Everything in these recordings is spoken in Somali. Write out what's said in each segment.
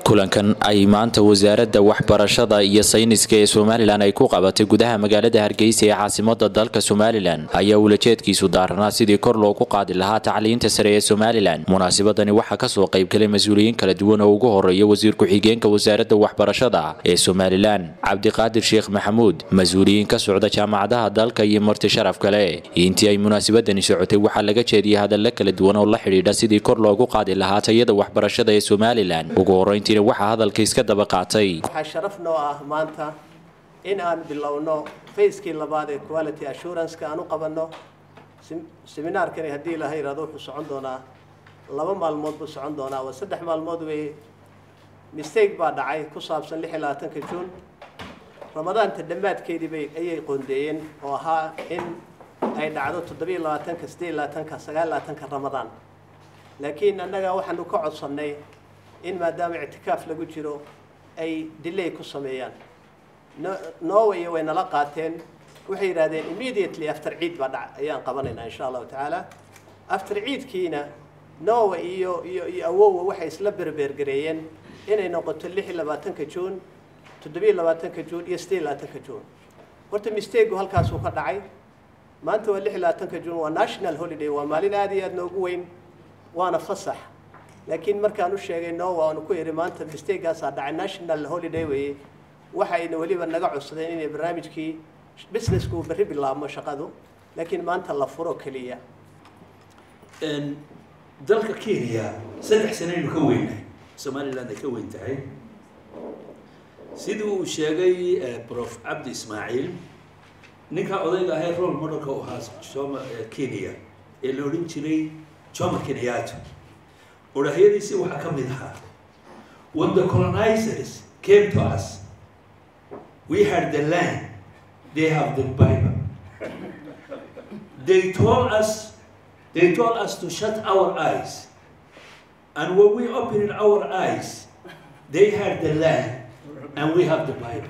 kulankan ay maanta wasaaradda waxbarashada iyo sayniska ee Soomaaliland ay ku qabatay gudaha magaalada Hargeysa ee caasimadda dalka Soomaaliland ayaa ulajeedkiisu daarnaa sidii kor loogu qaadi lahaa tacliinta sare ee Soomaaliland. Munaasabadani waxaa ka soo qayb galay mas'uuliyiin kala duwan oo ugu horeeya wasiir ku-xigeenka wasaaradda waxbarashada ee Soomaaliland Cabdiqaadir Sheekh Maxamuud, mas'uuliyiin ka socda jaamacadaha dalka iyo marti sharaf kale. Intii ay munaasabadani socotay waxaa laga jeediyay hadallo kala duwan oo la xiriira sidii kor loogu qaadi lahaa tayada waxbarashada ee Soomaaliland. Ugu horeyntii waxaa hadalka iska daba qaatay waxaa sharaf noo ah maanta in aan bilowno phase-kii labaad ee quality assurance-ka aan u qabanno seminaarkani haddii ilaahay yiraahdo wuxuu socon doonaa 2 maalmood buu socon doonaa waa 3 maalmood way mistake baa dhacay ku saabsan 26 June ramadaanta dhammaadkeedii ayay qoondeeyeen oo ahaa in ay dhacdo 27 ramadaan laakiin annaga waxaanu ka codsanay in maadaama i'tikaaf lagu jiro ay delay ku sameeyaan Norway way nala qaateen waxay yiraahdeen immediately after Eid baa ayaan qabanaynaa insha Allah taala after Eid kiina Norway iyo awow waxay isla berbergareeyeen inay noqoto 26 June 27 June iyo 28 June horta mistake halkaas uu ka dhacay maanta waa 26 June waa national holiday waa maalin aad iyo aad noogu weyn waana fasax laakiin markaan u sheegay waan ku yiri maanta mistake-gaas dhacay national holiday way waxayna waliba naga codsadeen inay barnaamijkii business-ku bari bilaabmo shaqadu laakiin maanta la furo kaliya dalka Kenya 3 sano ka weynay Somaliland ka weyn tahay sidoo uu sheegay Prof Abdi Ismail ninka odayga ah role model-ka u ahaa Kenya ee la oran jiray Jomo Kenyatta ورهيديسي وحكمتها. When the colonizers came to us, we had the land, they have the Bible. They told us to shut our eyes. And when we opened our eyes, they had the land and we have the Bible.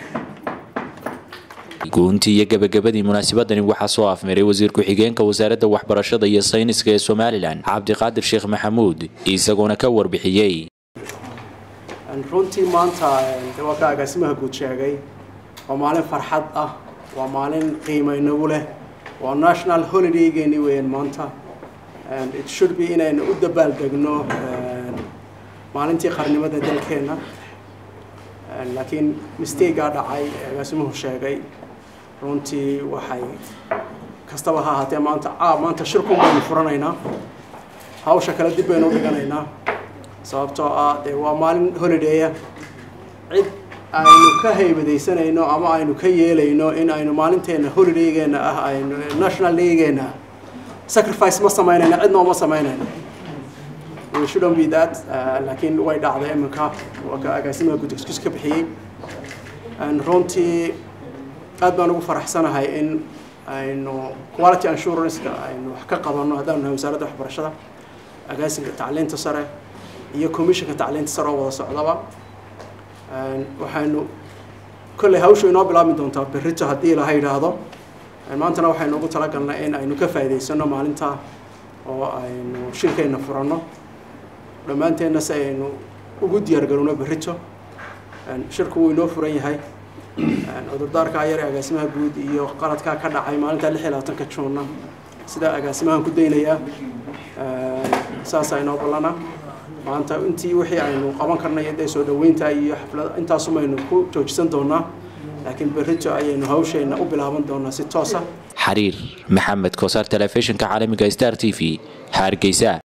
goontii iyo gabagabadii munaasabadani waxaa soo afmeeray wasiir ku-xigeenka wasaaradda waxbarashada iyo sayniska ee Soomaaliland Cabdiqaadir Sheekh Maxamuud isaguna ka warbixiyay runtii maanta waa agaasimaha guud sheegay waa maalin farxad ah waa maalin qiimeyn leh waa national holiday-geeni weeyaan maanta and it should be inaynu u dabaaldegno maalintii qarnimada dalkeena laakiin mistake-ga dhacay agaasimuhu sheegay runtii waxay kastaba ha ahaatee maanta shirku baynu furanaynaa hawsha kala dib baynu dhiganaynaa sababtoo ah waa maalin holiday cid aynu ka haybadaysanayno ama aynu ka yeelayno in aynu maalinteena holiday-geena ah aynu national day-geena sacrifice ma samaynayno cidna uma samaynayno we shouldn't be that laakiin way dhacday iminka waa agaasimaha guud excuse ka bixiyay runtii aad baan ugu faraxsanahay in aynu quality assurance-ka aynu wax ka qabanno haddaan nahay wasaaradda waxbarashada agaasinka tacliinta sare iyo commissionka tacliinta sare oo wada socdaba waxaynu kolley hawshu inoo bilaabmi doontaa berrito haddii ilaahay yidhaahdo maantana waxaynu ugu talagalnay in aynu ka faa'iidaysano maalinta oo aynu shirkeenna furanno dhammaanteenna si aynu ugu diyaargarowno berrito shirku wuu inoo furan yahay cudurdaarka yar ee agaasimaha guud iyo qaladka ka dhacay maalinta 26 June sida agaasimahan ku daynayaa saas ay noo balana maanta intii wixii aynu qaban karnay ee soo dhaweynta iyo xaflad intaas umaynu ku joojisan doonaa laakiin berrito ayaynu hawsheena u bilaaban doonaa si toos ah xariir maxamed koosar telefishinka caalamiga Star TV Hargeysa.